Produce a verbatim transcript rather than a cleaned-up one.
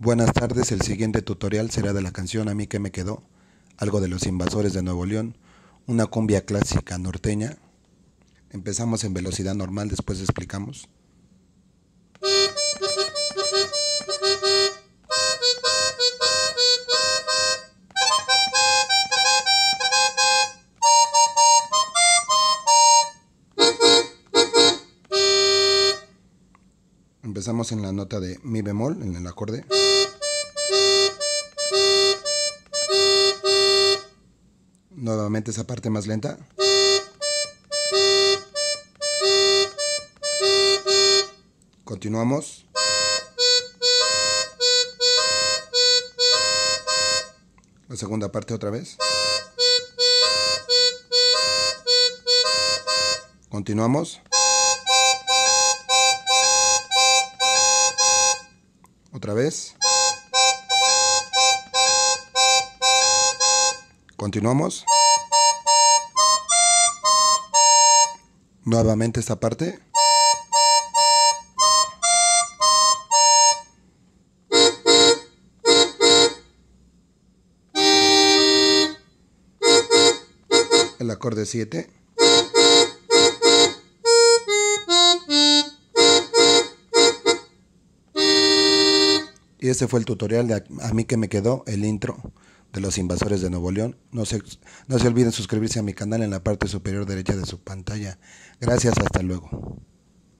Buenas tardes, el siguiente tutorial será de la canción A mí que me quedó, algo de los Invasores de Nuevo León, una cumbia clásica norteña. Empezamos en velocidad normal, después explicamos. Empezamos en la nota de mi bemol, en el acorde. Nuevamente esa parte más lenta. Continuamos. La segunda parte otra vez. Continuamos. Otra vez. Continuamos. Nuevamente esta parte. El acorde siete. Y ese fue el tutorial de A mí que me quedó, el intro de los Invasores de Nuevo León. No se, no se olviden suscribirse a mi canal en la parte superior derecha de su pantalla. Gracias, hasta luego.